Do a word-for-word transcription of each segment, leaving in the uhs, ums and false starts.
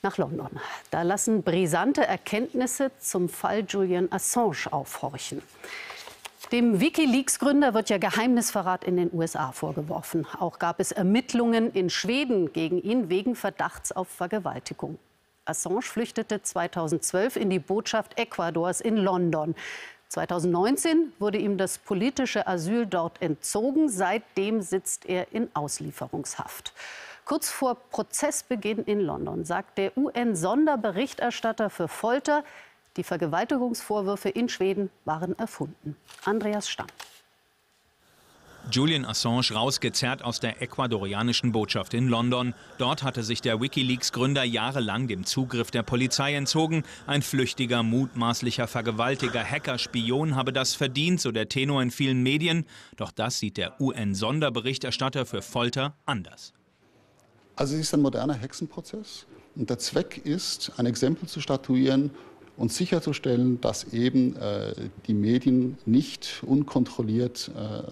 Nach London. Da lassen brisante Erkenntnisse zum Fall Julian Assange aufhorchen. Dem WikiLeaks-Gründer wird ja Geheimnisverrat in den U S A vorgeworfen. Auch gab es Ermittlungen in Schweden gegen ihn wegen Verdachts auf Vergewaltigung. Assange flüchtete zweitausendzwölf in die Botschaft Ecuadors in London. zweitausendneunzehn wurde ihm das politische Asyl dort entzogen. Seitdem sitzt er in Auslieferungshaft. Kurz vor Prozessbeginn in London sagt der U N-Sonderberichterstatter für Folter, die Vergewaltigungsvorwürfe in Schweden waren erfunden. Andreas Stamm. Julian Assange rausgezerrt aus der ecuadorianischen Botschaft in London. Dort hatte sich der WikiLeaks-Gründer jahrelang dem Zugriff der Polizei entzogen. Ein flüchtiger, mutmaßlicher Vergewaltiger, Hacker, Spion habe das verdient, so der Tenor in vielen Medien. Doch das sieht der U N-Sonderberichterstatter für Folter anders. Also es ist ein moderner Hexenprozess. Und der Zweck ist, ein Exempel zu statuieren und sicherzustellen, dass eben äh, die Medien nicht unkontrolliert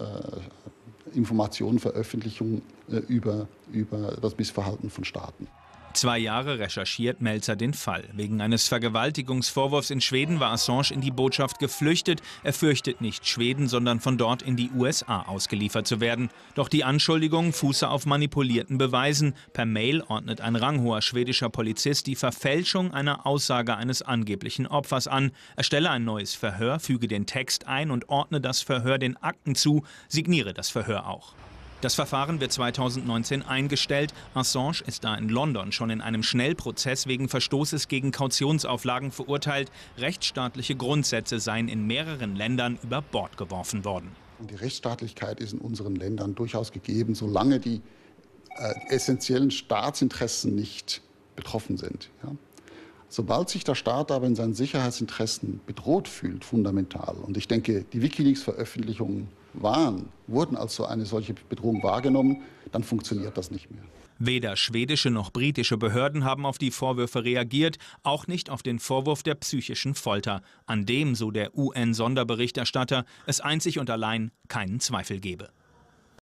äh, Informationen veröffentlichen äh, über, über das Missverhalten von Staaten. Zwei Jahre recherchiert Melzer den Fall. Wegen eines Vergewaltigungsvorwurfs in Schweden war Assange in die Botschaft geflüchtet. Er fürchtet nicht Schweden, sondern von dort in die U S A ausgeliefert zu werden. Doch die Anschuldigung fuße auf manipulierten Beweisen. Per Mail ordnet ein ranghoher schwedischer Polizist die Verfälschung einer Aussage eines angeblichen Opfers an. Er stelle ein neues Verhör, füge den Text ein und ordne das Verhör den Akten zu, signiere das Verhör auch. Das Verfahren wird zweitausendneunzehn eingestellt. Assange ist da in London schon in einem Schnellprozess wegen Verstoßes gegen Kautionsauflagen verurteilt. Rechtsstaatliche Grundsätze seien in mehreren Ländern über Bord geworfen worden. Die Rechtsstaatlichkeit ist in unseren Ländern durchaus gegeben, solange die äh, essentiellen Staatsinteressen nicht betroffen sind. Ja? Sobald sich der Staat aber in seinen Sicherheitsinteressen bedroht fühlt, fundamental, und ich denke, die WikiLeaks-Veröffentlichungen waren, wurden als so eine solche Bedrohung wahrgenommen, dann funktioniert das nicht mehr. Weder schwedische noch britische Behörden haben auf die Vorwürfe reagiert, auch nicht auf den Vorwurf der psychischen Folter, an dem, so der U N-Sonderberichterstatter, es einzig und allein keinen Zweifel gebe.